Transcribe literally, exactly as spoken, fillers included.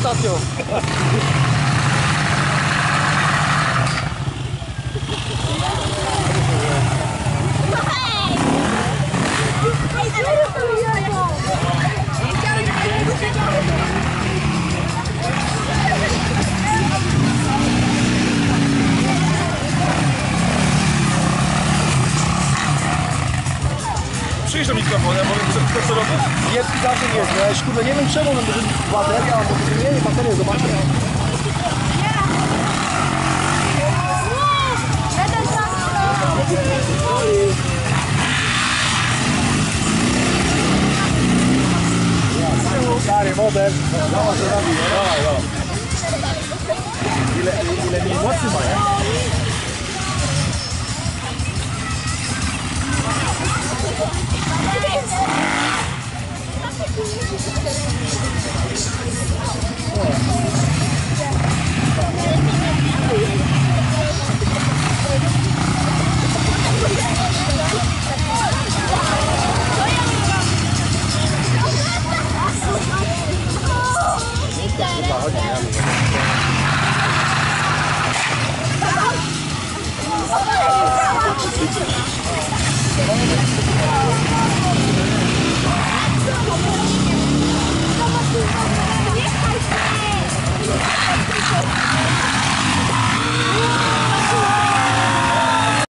ostatnio. Przyjdź do mikrofonu, ja powiem, co, co robisz? Jest zawsze nie jest, no ja już kurde nie wiem czemu, no może bateria, albo nie wiem, baterię zobaczę. Stary model, zobacz co robi, dawaj, dawaj. Ile, ile mniej mocy ma, nie? Nie